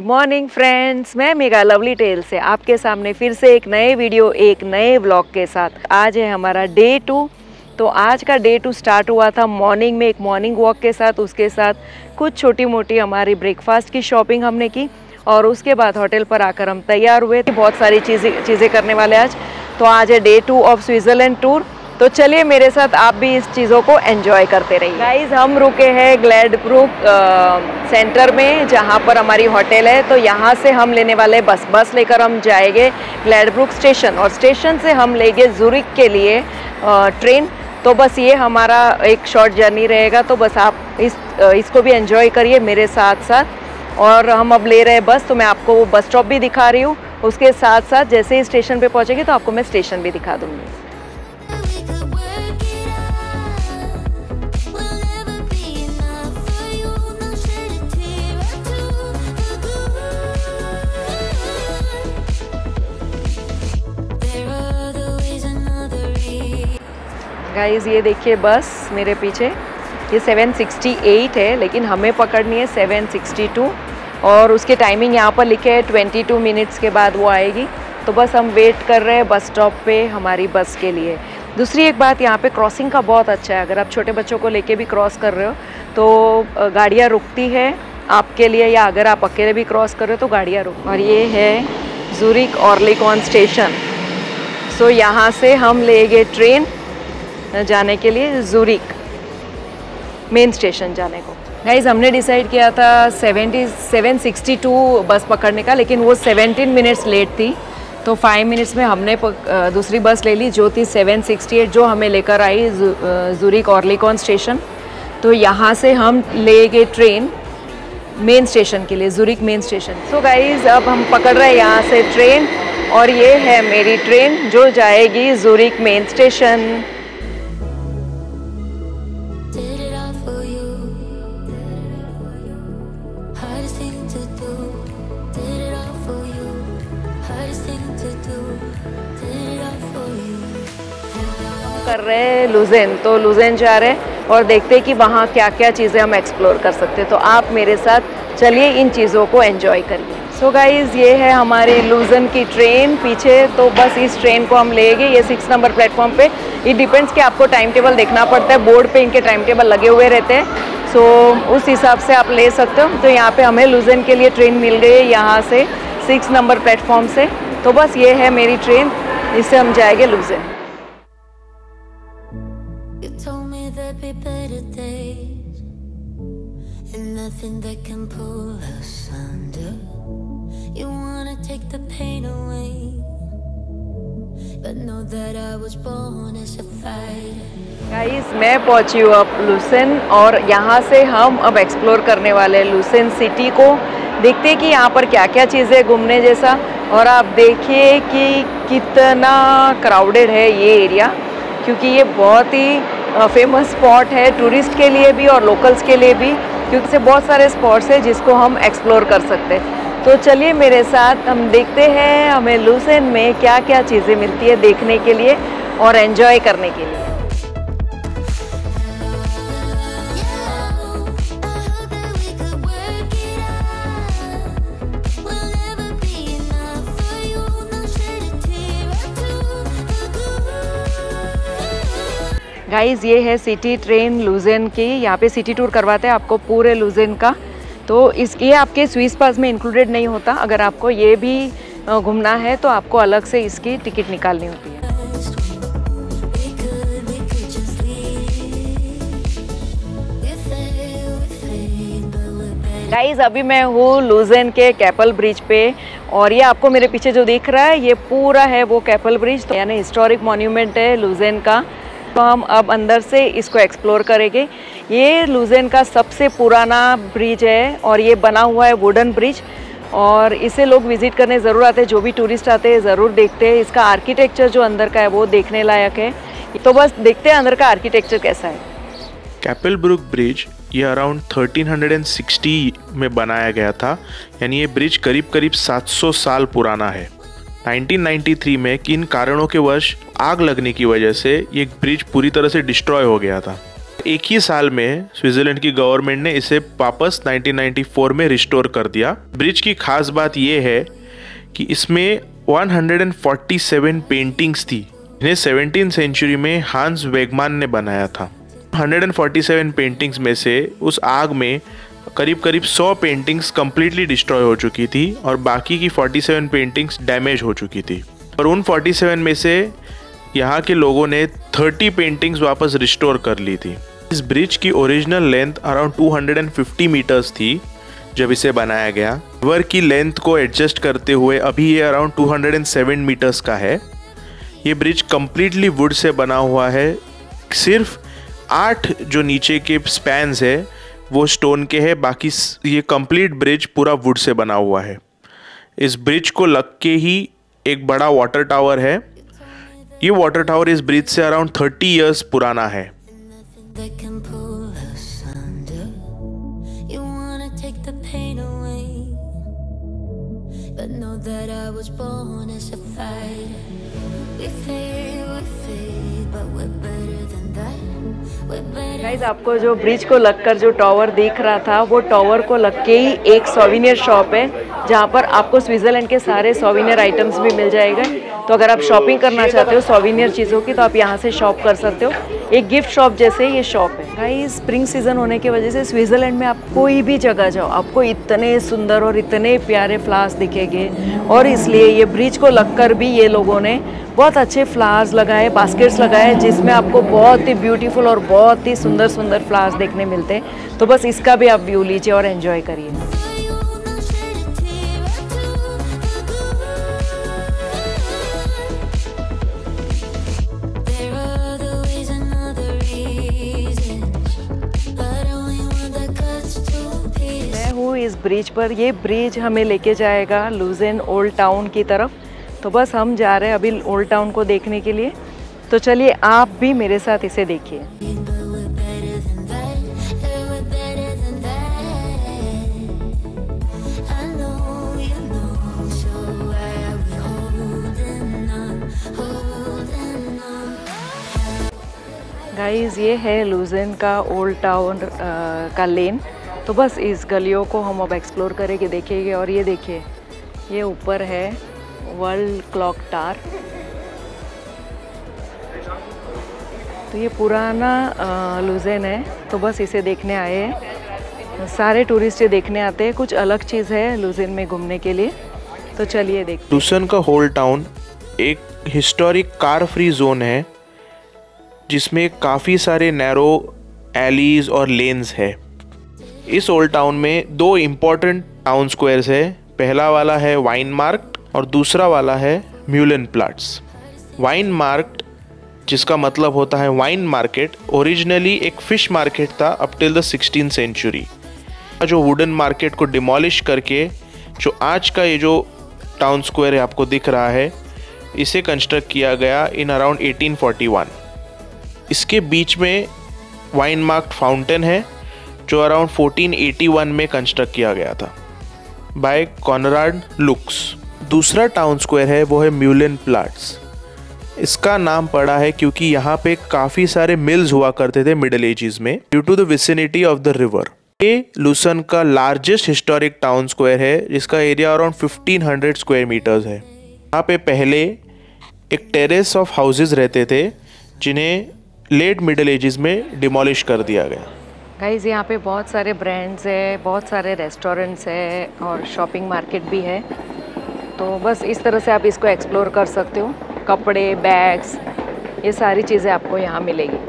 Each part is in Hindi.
मॉर्निंग फ्रेंड्स, मैं मेगा लवली टेल से आपके सामने फिर से एक नए वीडियो एक नए व्लॉग के साथ। आज है हमारा डे 2। तो आज का डे 2 स्टार्ट हुआ था मॉर्निंग में एक मॉर्निंग वॉक के साथ। उसके साथ कुछ छोटी मोटी हमारी ब्रेकफास्ट की शॉपिंग हमने की और उसके बाद होटल पर आकर हम तैयार हुए थे। बहुत सारी चीज़ें करने वाले आज। तो आज है डे 2 ऑफ स्विट्ज़रलैंड टूर। तो चलिए मेरे साथ आप भी इस चीज़ों को एंजॉय करते रहिए। गाइस, हम रुके हैं ग्लैडब्रुक सेंटर में, जहाँ पर हमारी होटल है। तो यहाँ से हम लेने वाले बस लेकर हम जाएंगे ग्लैडब्रुक स्टेशन और स्टेशन से हम लेंगे ज़ूरिक के लिए ट्रेन। तो बस ये हमारा एक शॉर्ट जर्नी रहेगा। तो बस आप इसको भी एंजॉय करिए मेरे साथ साथ। और हम अब ले रहे हैं बस, तो मैं आपको वो बस स्टॉप भी दिखा रही हूँ। उसके साथ साथ जैसे ही स्टेशन पे पहुँचेगी तो आपको मैं स्टेशन भी दिखा दूँगी। गाइस, ये देखिए बस मेरे पीछे, ये 768 है, लेकिन हमें पकड़नी है 762 और उसके टाइमिंग यहाँ पर लिखे है 22 मिनट्स के बाद वो आएगी। तो बस हम वेट कर रहे हैं बस स्टॉप पे हमारी बस के लिए। दूसरी एक बात, यहाँ पे क्रॉसिंग का बहुत अच्छा है। अगर आप छोटे बच्चों को लेके भी क्रॉस कर रहे हो तो गाड़ियाँ रुकती है आपके लिए, या अगर आप अकेले भी क्रॉस कर रहे हो तो गाड़ियाँ रुक। और ये है ज़ूरिक ओरलिकॉन स्टेशन। सो यहाँ से हम लेंगे ट्रेन जाने के लिए ज़ूरिक मेन स्टेशन जाने को। गाइस, हमने डिसाइड किया था 762 बस पकड़ने का, लेकिन वो 17 मिनट्स लेट थी। तो 5 मिनट्स में हमने दूसरी बस ले ली जो थी 768, जो हमें लेकर आई ज़ूरिक ओरलिकॉन स्टेशन। तो यहाँ से हम ले गए ट्रेन मेन स्टेशन के लिए, Zurich main station. So guys, अब हम पकड़ रहे हैं यहाँ से ट्रेन और ये है मेरी ट्रेन जो जाएगी ज़ूरिक मेन स्टेशन। कर रहे हैं लुज़ेन, तो लुज़ेन जा रहे हैं और देखते हैं कि वहाँ क्या क्या चीज़ें हम एक्सप्लोर कर सकते हैं। तो आप मेरे साथ चलिए इन चीज़ों को एंजॉय करिए। सो गाइज़, ये है हमारी लुज़ेन की ट्रेन पीछे। तो बस इस ट्रेन को हम लेंगे, ये 6 नंबर प्लेटफॉर्म पे। ये डिपेंड्स कि आपको टाइम टेबल देखना पड़ता है, बोर्ड पे इनके टाइम टेबल लगे हुए रहते हैं। सो उस हिसाब से आप ले सकते हो। तो यहाँ पे हमें लुज़ेन के लिए ट्रेन मिल गई है यहाँ से 6 नंबर प्लेटफॉर्म से। तो बस ये है मेरी ट्रेन, इससे हम जाएंगे Lucerne. Be better days and nothing that can pull us under. You wanna take the pain away, but know that I was born as a fighter. Guys, मैं पहुंची हूँ अब लुज़ेन और यहाँ से हम अब एक्सप्लोर करने वाले हैं लुज़ेन सिटी को। देखते हैं कि यहाँ पर क्या क्या चीज़ें घूमने जैसा। और आप देखिए कि कितना क्राउडेड है ये एरिया, क्योंकि ये बहुत ही फेमस स्पॉट है टूरिस्ट के लिए भी और लोकल्स के लिए भी, क्योंकि से बहुत सारे स्पॉट्स हैं जिसको हम एक्सप्लोर कर सकते हैं। तो चलिए मेरे साथ हम देखते हैं हमें लुज़ेन में क्या क्या चीज़ें मिलती है देखने के लिए और एंजॉय करने के लिए। गाइज़, ये है सिटी ट्रेन लुज़ेन की। यहाँ पे सिटी टूर करवाते हैं आपको पूरे लुज़ेन का। तो ये आपके स्विस पास में इंक्लूडेड नहीं होता। अगर आपको ये भी घूमना है तो आपको अलग से इसकी टिकट निकालनी होती है। गाइज़, अभी मैं हूँ लुज़ेन के कैपल ब्रिज पे और ये आपको मेरे पीछे जो दिख रहा है ये पूरा है वो कैपल ब्रिज, तो यानी हिस्टोरिक मॉन्यूमेंट है लुज़ेन का। तो हम अब अंदर से इसको एक्सप्लोर करेंगे। ये लुज़ेन का सबसे पुराना ब्रिज है और ये बना हुआ है वुडन ब्रिज, और इसे लोग विज़िट करने ज़रूर आते हैं। जो भी टूरिस्ट आते हैं ज़रूर देखते हैं। इसका आर्किटेक्चर जो अंदर का है वो देखने लायक है। तो बस देखते हैं अंदर का आर्किटेक्चर कैसा है। कैपलब्रुक ब्रिज ये अराउंड 1360 में बनाया गया था, यानी ये ब्रिज करीब करीब 700 साल पुराना है। 1993 में किन कारणों के वश आग लगने की वजह से ये ब्रिज पूरी तरह से डिस्ट्रॉय हो गया था। एक ही साल में स्विट्जरलैंड की गवर्नमेंट ने इसे वापस 1994 में रिस्टोर कर दिया। ब्रिज की खास बात यह है कि इसमें 147 पेंटिंग्स थी। इन्हें 17th सेंचुरी में हांस वेगमान ने बनाया था। 147 पेंटिंग्स में से उस आग में करीब 100 पेंटिंग्स कम्प्लीटली डिस्ट्रॉय हो चुकी थी और बाकी की 47 पेंटिंग्स डैमेज हो चुकी थी। और उन 47 में से यहाँ के लोगों ने 30 पेंटिंग्स वापस रिस्टोर कर ली थी। इस ब्रिज की ओरिजिनल लेंथ अराउंड 250 मीटर्स थी जब इसे बनाया गया। रिवर की लेंथ को एडजस्ट करते हुए अभी ये अराउंड 207 मीटर्स का है। ये ब्रिज कम्प्लीटली वुड से बना हुआ है। सिर्फ 8 जो नीचे के स्पैन्स है वो स्टोन के हैं, बाकी ये कंप्लीट ब्रिज पूरा वुड से बना हुआ है। इस ब्रिज को लग के ही एक बड़ा वाटर टावर है। ये वाटर टावर इस ब्रिज से अराउंड 30 इयर्स पुराना है। गाइस, आपको जो ब्रिज को लगकर जो टावर दिख रहा था वो टावर को लग के ही एक सोविनियर शॉप है जहाँ पर आपको स्विट्जरलैंड के सारे सोविनियर आइटम्स भी मिल जाएंगे। तो अगर आप शॉपिंग करना चाहते हो सोविनियर चीज़ों की तो आप यहाँ से शॉप कर सकते हो। एक गिफ्ट शॉप जैसे ये शॉप है। गाइस, स्प्रिंग सीजन होने की वजह से स्विट्जरलैंड में आप कोई भी जगह जाओ आपको इतने सुंदर और इतने प्यारे फ्लावर्स दिखेंगे। और इसलिए ये ब्रिज को लगकर भी ये लोगों ने बहुत अच्छे फ्लावर्स लगाए, बास्केट्स लगाए जिसमें आपको बहुत ही ब्यूटीफुल और बहुत ही सुंदर सुंदर फ्लावर्स देखने मिलते हैं। तो बस इसका भी आप व्यू लीजिए और एंजॉय करिए। मैं हूँ इस ब्रिज पर। ये ब्रिज हमें लेके जाएगा लुज़ेन ओल्ड टाउन की तरफ। तो बस हम जा रहे हैं अभी ओल्ड टाउन को देखने के लिए। तो चलिए आप भी मेरे साथ इसे देखिए। गाइस, ये है लुज़ेन का ओल्ड टाउन का लेन। तो बस इस गलियों को हम अब एक्सप्लोर करेंगे, देखेंगे। और ये देखिए, ये ऊपर है वर्ल्ड क्लॉक टावर। तो ये पुराना लुज़ेन है। तो बस इसे देखने आए हैं। सारे टूरिस्ट ये देखने आते हैं। कुछ अलग चीज़ है लुज़ेन में घूमने के लिए। तो चलिए देखते हैं। लुज़ेन का होल टाउन एक हिस्टोरिक कार फ्री जोन है जिसमें काफ़ी सारे नैरो एलीज और लेन्स है। इस ओल्ड टाउन में 2 इम्पॉर्टेंट टाउन स्क्वायर्स है। पहला वाला है वाइन मार्केट और दूसरा वाला है म्यूलन प्लाट्स। वाइन मार्केट, जिसका मतलब होता है वाइन मार्केट, ओरिजिनली एक फ़िश मार्केट था up till the 16th century. जो वुडन मार्केट को डिमोलिश करके जो आज का ये जो टाउन स्क्वायर है आपको दिख रहा है, इसे कंस्ट्रक्ट किया गया इन अराउंड 1841। इसके बीच में वाइन मार्केट फाउंटेन है जो अराउंड 1481 में कंस्ट्रक्ट किया गया था बाय कॉनराड लुक्स। दूसरा टाउन स्क्वायर है वो है म्यूलन प्लाट्स। इसका नाम पड़ा है क्योंकि यहाँ पे काफ़ी सारे मिल्स हुआ करते थे मिडल एजेस में due to the vicinity of the river. ये लुज़ेन का लार्जेस्ट हिस्टोरिक टाउन स्क्वायर है जिसका एरिया अराउंड 1500 स्क्वायर मीटर्स है। यहाँ पे पहले एक टेरेस ऑफ हाउसेज रहते थे जिन्हें लेट मिडल एजेस में डिमोलिश कर दिया गया। गाइस, यहाँ पे बहुत सारे ब्रांड्स है, बहुत सारे रेस्टोरेंट्स है और शॉपिंग मार्केट भी है। तो बस इस तरह से आप इसको एक्सप्लोर कर सकते हो। कपड़े, बैग्स, ये सारी चीज़ें आपको यहाँ मिलेगी।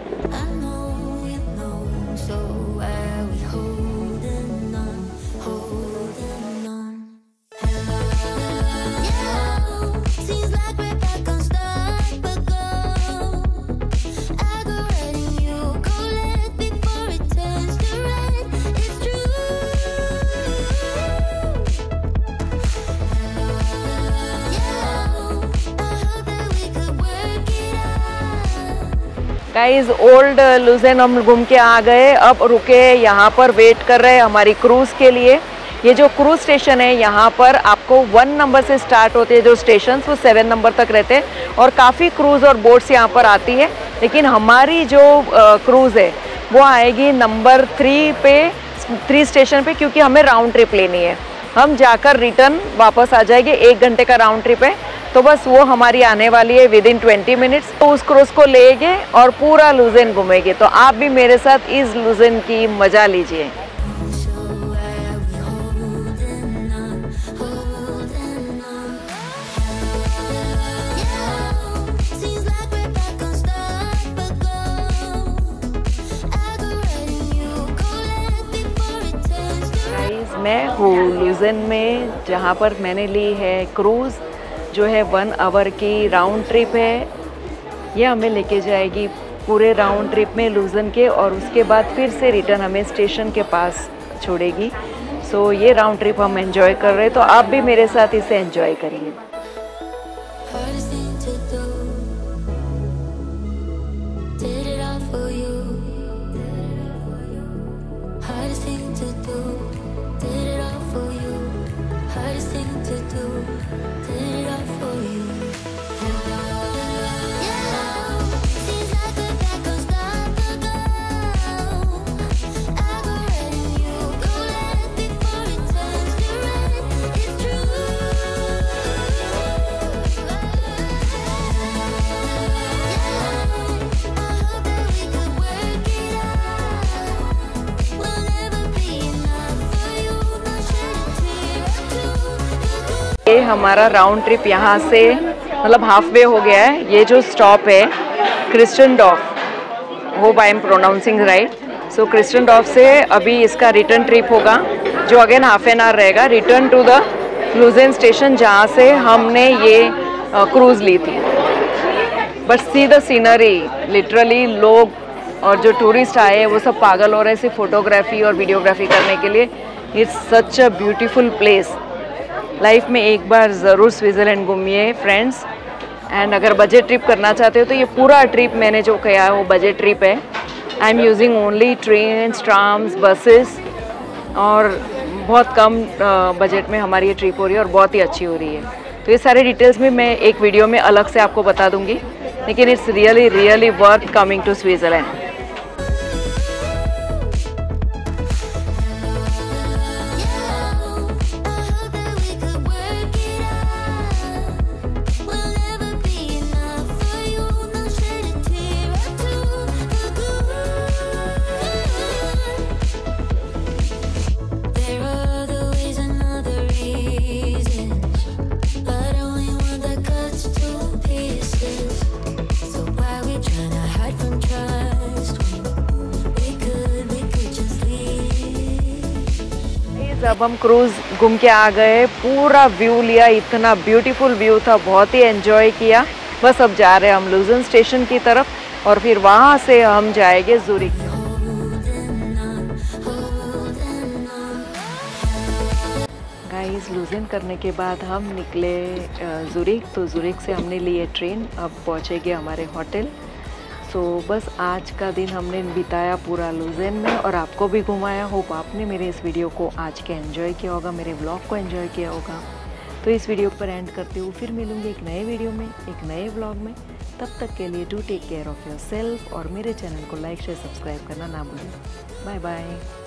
गाइस, ओल्ड लुज़ेन हम घूम के आ गए। अब रुके यहाँ पर वेट कर रहे हैं हमारी क्रूज़ के लिए। ये जो क्रूज़ स्टेशन है यहाँ पर आपको 1 नंबर से स्टार्ट होते हैं जो स्टेशन, वो 7 नंबर तक रहते हैं और काफ़ी क्रूज़ और बोट्स यहाँ पर आती है। लेकिन हमारी जो क्रूज़ है वो आएगी नंबर 3 स्टेशन पे, क्योंकि हमें राउंड ट्रिप लेनी है। हम जाकर रिटर्न वापस आ जाएंगे, 1 घंटे का राउंड ट्रिप है, तो बस वो हमारी आने वाली है विदिन 20 मिनट्स। तो उस क्रूज़ को लेंगे और पूरा लुज़ेन घूमेंगे। तो आप भी मेरे साथ इस लुज़ेन की मज़ा लीजिए। मैं हूँ लुज़ेन में, जहाँ पर मैंने ली है क्रूज़, जो है 1 आवर की राउंड ट्रिप है। ये हमें लेके जाएगी पूरे राउंड ट्रिप में लुज़ेन के, और उसके बाद फिर से रिटर्न हमें स्टेशन के पास छोड़ेगी। सो ये राउंड ट्रिप हम एंजॉय कर रहे हैं, तो आप भी मेरे साथ इसे एंजॉय करिए। ये हमारा राउंड ट्रिप यहाँ से मतलब हाफ वे हो गया है। ये जो स्टॉप है Kristendorf, hope I am pronouncing right. So Kristendorf से अभी इसका रिटर्न ट्रिप होगा, जो अगेन हाफ एन आवर रहेगा, return to the Lucerne station, जहाँ से हमने ये क्रूज़ ली थी। But see the scenery, literally लोग और जो टूरिस्ट आए हैं वो सब पागल हो रहे हैं सिर्फ फोटोग्राफी और वीडियोग्राफी करने के लिए। It's such a beautiful place. Life में एक बार ज़रूर स्विट्ज़रलैंड घूमिए फ्रेंड्स। एंड अगर बजट ट्रिप करना चाहते हो तो ये पूरा ट्रिप मैंने जो किया है वो बजट ट्रिप है। I am using only trains, trams, buses, और बहुत कम बजट में हमारी ये ट्रिप हो रही है और बहुत ही अच्छी हो रही है। तो ये सारे डिटेल्स में मैं एक वीडियो में अलग से आपको बता दूंगी, लेकिन it's really worth coming to Switzerland. जब हम क्रूज़ घूम के आ गए, पूरा व्यू लिया, इतना ब्यूटीफुल व्यू था, बहुत ही एंजॉय किया। बस अब जा रहे हैं हम लुज़ेन स्टेशन की तरफ, और फिर वहाँ से हम जाएंगे ज़ूरिख। गाइस, लुज़ेन करने के बाद हम निकले ज़ूरिख। तो ज़ूरिख से हमने लिए ट्रेन, अब पहुँचेंगे हमारे होटल। सो बस आज का दिन हमने बिताया पूरा लुज़ेन में और आपको भी घुमाया। होप आपने मेरे इस वीडियो को आज के एंजॉय किया होगा, मेरे ब्लॉग को एंजॉय किया होगा। तो इस वीडियो पर एंड करते हुए फिर मिलूंगी एक नए वीडियो में, एक नए ब्लॉग में। तब तक के लिए do take care of yourself, और मेरे चैनल को लाइक शेयर सब्सक्राइब करना ना भूलें। Bye bye.